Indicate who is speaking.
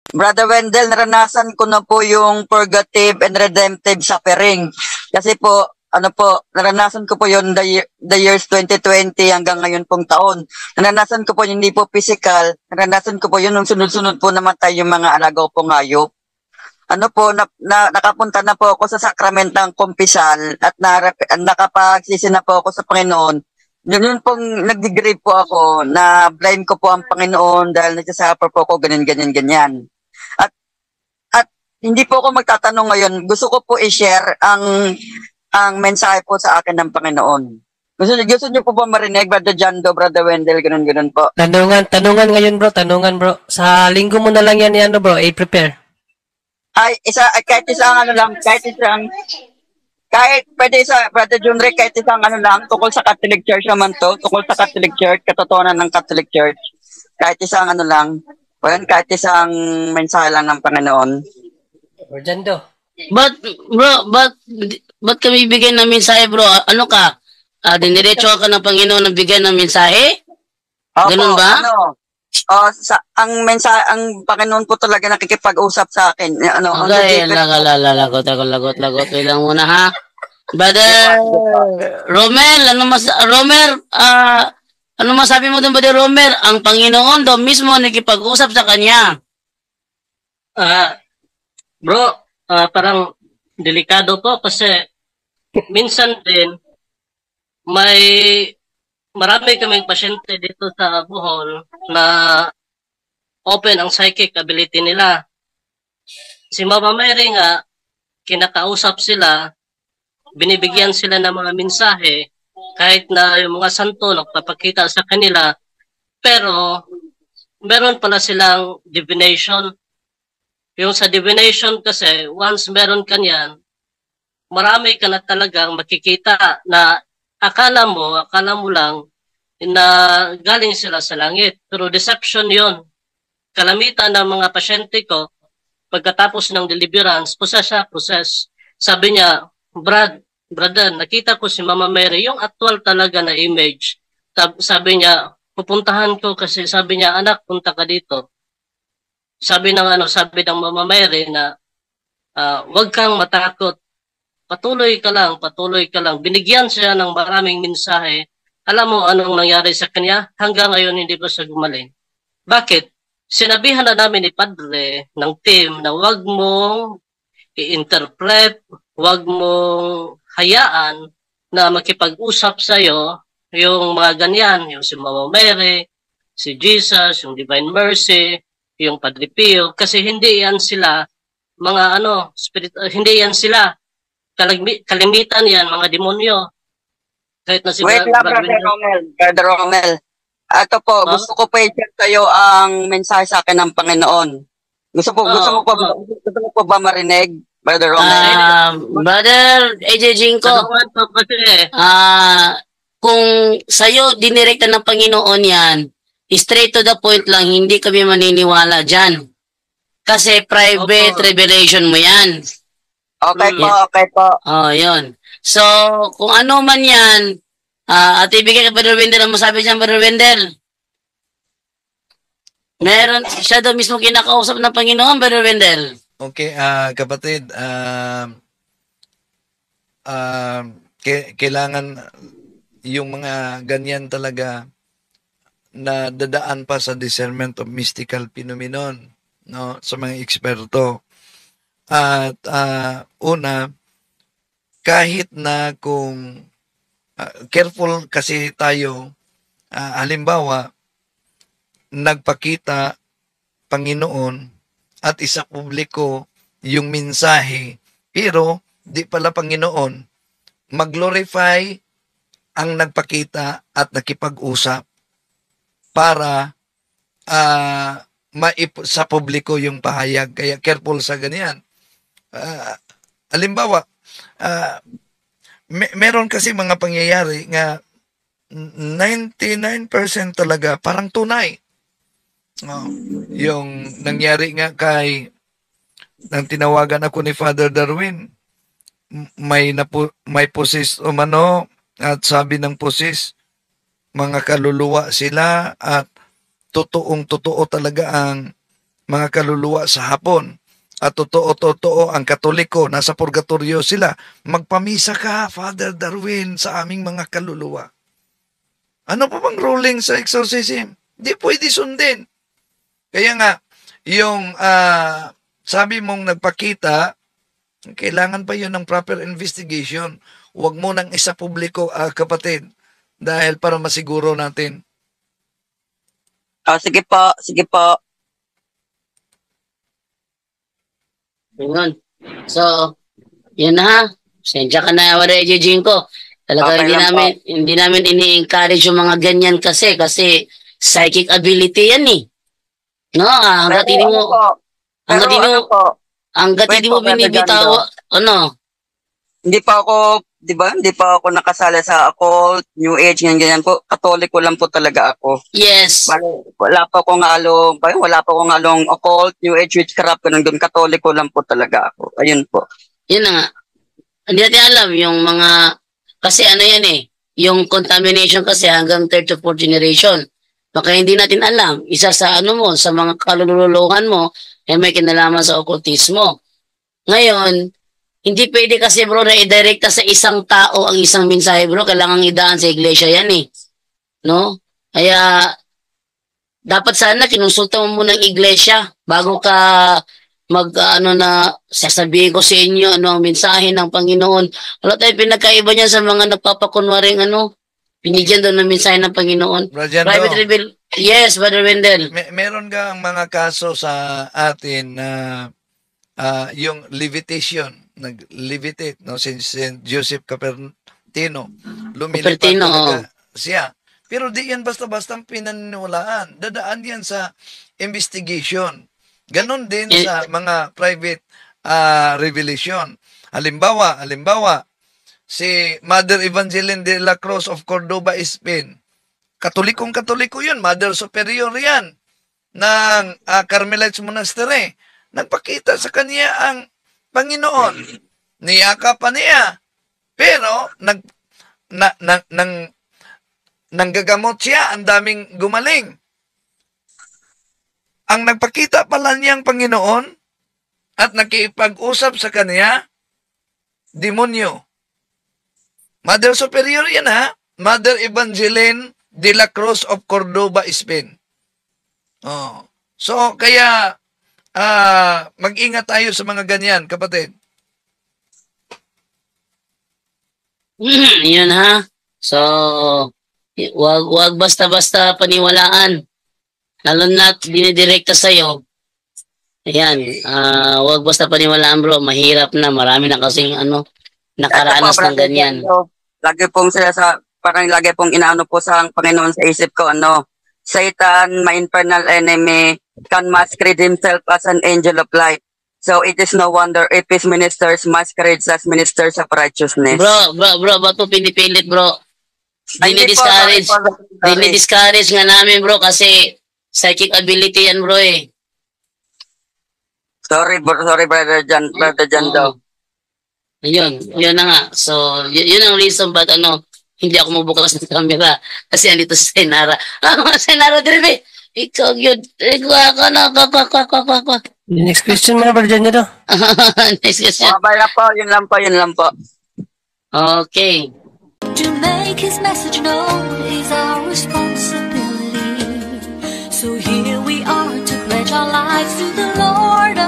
Speaker 1: Brother Wendell, naranasan ko na po yung purgative and redemptive suffering. Kasi po, ano po, naranasan ko po yun the years 2020 hanggang ngayon pong taon. Naranasan ko po yun, hindi po physical. Naranasan ko po yun nung sunod-sunod po namatay yung mga alagaw pong hayop. Ano po, nakapunta na po ako sa sakramentang kumpisal at nakapagsisi na po ako sa Panginoon. Yun pong nag-degree po ako na blind ko po ang Panginoon dahil nagsasuffer po ako ganyan, ganyan, ganyan. At hindi po ako magtatanong ngayon. Gusto ko po i-share ang mensahe po sa akin ng Panginoon. Gusto niyo po ba marinig, Brother Jando, Brother Wendell, ganun po?
Speaker 2: Tanungan ngayon bro, tanungan bro. Sa linggo mo na lang yan yan bro, i-prepare.
Speaker 1: Kahit isang ano lang, kahit pwede sa Brother Junrick, kahit isang ano lang, tungkol sa Catholic Church naman to, tungkol sa Catholic Church, katotohanan ng Catholic Church. Kahit isang ano lang, kahit isang mensahe lang ng Panginoon.
Speaker 2: Jando.
Speaker 3: Ba't kami bigyan ng mensahe bro? Ano ka? Diniretso ka ng Panginoon ng bigyan ng mensahe? Ganun ba?
Speaker 1: Ano? Ang Panginoon po talaga nakikipag-usap sa akin. Ano,
Speaker 3: okay, lagot. Wait lang muna ha. Brother Romer, ano masabi mo dun, Brother Romer? Ang Panginoon daw mismo nakipag-usap sa kanya.
Speaker 4: Bro, parang delikado po kasi minsan din marami kaming pasyente dito sa Bohol na open ang psychic ability nila. Si Mama Mary nga, kinakausap sila, binibigyan sila ng mga mensahe, kahit na yung mga santo nagpapakita sa kanila, pero meron pala silang divination. Yung sa divination kasi, once meron ka niyan, marami ka na talagang makikita na akala mo lang na galing sila sa langit. Pero deception yon. Kalamitan ng mga pasyente ko, pagkatapos ng deliverance, process. Sabi niya, brother, nakita ko si Mama Mary, yung actual talaga na image. Sabi niya, pupuntahan ko kasi sabi niya, anak, punta ka dito. Sabi ng Mama Mary na wag kang matakot. Patuloy ka lang. Binigyan siya ng maraming mensahe. Alam mo anong nangyari sa kanya? Hanggang ngayon hindi pa siya gumaling. Bakit? Sinabihan na namin ni Padre ng team na wag mong i-interpret, wag mong hayaan na makipag-usap sa'yo yung mga ganyan, yung si Mama Mary, si Jesus, yung Divine Mercy, yung Padre Pio, kasi hindi yan sila mga hindi yan sila kalimitan yan, mga demonyo. Kahit na si
Speaker 1: Wait lang, Brother Romel. Ito po, gusto ko pa i-share kayo ang mensahe sa akin ng Panginoon. Gusto mo po ba marinig, Brother Romel?
Speaker 3: Brother AJ Jinko, kung sa'yo dinirekta ng Panginoon yan, straight to the point lang, hindi kami maniniwala dyan. Kasi private revelation mo yan.
Speaker 1: Okay po.
Speaker 3: Oh, yun. So, kung ano man yan, at ibigay ka, Brother Wendell, ang masabi dyan, Brother Wendell? Meron, siya daw mismo kinakausap ng Panginoon, Brother Wendell.
Speaker 5: Okay, kapatid, kailangan yung mga ganyan talaga na dadaan pa sa discernment of mystical phenomenon, no, sa mga eksperto. At una, kahit na kung careful kasi tayo, halimbawa, nagpakita Panginoon at isa publiko yung mensahe, pero di pala Panginoon, mag-glorify ang nagpakita at nakipag-usap para sa publiko yung pahayag. Kaya careful sa ganyan. Halimbawa, meron kasi mga pangyayari nga 99% talaga parang tunay. Yung nangyari nga nang tinawagan ako ni Father Darwin, may possess umano, at sabi ng possess, mga kaluluwa sila at totoong-totoo talaga ang mga kaluluwa sa hapon. At totoo ang Katoliko, nasa purgatorio sila. Magpamisa ka, Father Darwin, sa aming mga kaluluwa. Ano pa bang ruling sa exorcism? Di pwede sundin. Kaya nga, yung sabi mong nagpakita, kailangan pa yun ng proper investigation. Huwag mo nang isa publiko, kapatid, dahil para masiguro natin.
Speaker 1: Sige po, sige po.
Speaker 3: Yun. So, yun na ha. Sensya ka na, wala i-jing ko. Talaga
Speaker 1: Okay lang
Speaker 3: hindi namin ini-encourage yung mga ganyan kasi psychic ability yan eh. No, hanggat hindi mo, hanggat hindi mo binibitaw,
Speaker 1: Hindi pa ako, di ba? Hindi pa ako nakasala sa occult, New Age, ganyan po. Katoliko lang po talaga ako.
Speaker 3: yes.
Speaker 1: Wala pa akong halong occult, New Age, witchcraft, ganun doon. Katoliko lang po talaga ako. Ayun po.
Speaker 3: Yun na nga. Hindi natin alam yung mga, kasi ano yan eh, yung contamination kasi hanggang third to fourth generation. Baka hindi natin alam, isa sa sa mga kalululuhan mo, may kinalaman sa okkultismo. Ngayon, hindi pwede kasi bro na i-directa sa isang tao ang isang mensahe bro, kailangan idaan sa iglesia yan eh. No? Kaya, dapat sana kinonsulta mo muna ang iglesia bago ka sasabihin ko sa inyo ano ang mensahe ng Panginoon. Wala tayong pinagkaiba niyan sa mga nagpapakunwaring binigyan doon ng mensahe ng Panginoon. Private reveal. Yes, Brother Wendell.
Speaker 5: Meron ka ang mga kaso sa atin na yung levitation, nag-levitate, no? Si St. Joseph Cupertino, lumilipad talaga siya. Pero di yan basta-basta pinaniwalaan. Dadaan yan sa investigation. Ganon din sa mga private revelation. Halimbawa, si Mother Evangeline de la Cruz of Cordoba, Spain. Katoliko yun. Mother Superior yan ng Carmelites Monastery. Nagpakita sa kanya ang Panginoon. Niyaka pa niya. Pero, nanggagamot siya. Ang daming gumaling. Ang nagpakita pala niyang Panginoon at nakipag-usap sa kanya, demonyo. Mother Superior yan ha. Mother Evangeline de la Cruz of Cordoba, Spain. So, kaya mag-ingat tayo sa mga ganyan, kapatid.
Speaker 3: Yun ha. So, wag basta-basta paniwalaan. Lalo na dinidirekta sa'yo. Ayan, wag basta paniwalaan bro, mahirap na, marami na kasing nakaranas ng ganyan.
Speaker 1: Lagi pong lagi pong inaano po sa Panginoon sa isip ko, Satan, my infernal enemy, can masquerade himself as an angel of light. So it is no wonder if his ministers masquerades as ministers of righteousness.
Speaker 3: Bro, ba't mo pinipilit bro? Discourage nga namin bro kasi psychic ability yan bro eh.
Speaker 1: Sorry brother John daw.
Speaker 3: Yun na nga. So, yun ang reason ba't hindi ako mabukas ng camera. Kasi andito si Senara. Senara, Dribe! Ikaw yun.
Speaker 2: Next question mo na, Brother John,
Speaker 3: Next question.
Speaker 1: Yun lang po.
Speaker 3: Okay.
Speaker 6: To make his message known is our responsibility. So here we are to pledge our lives to the Lord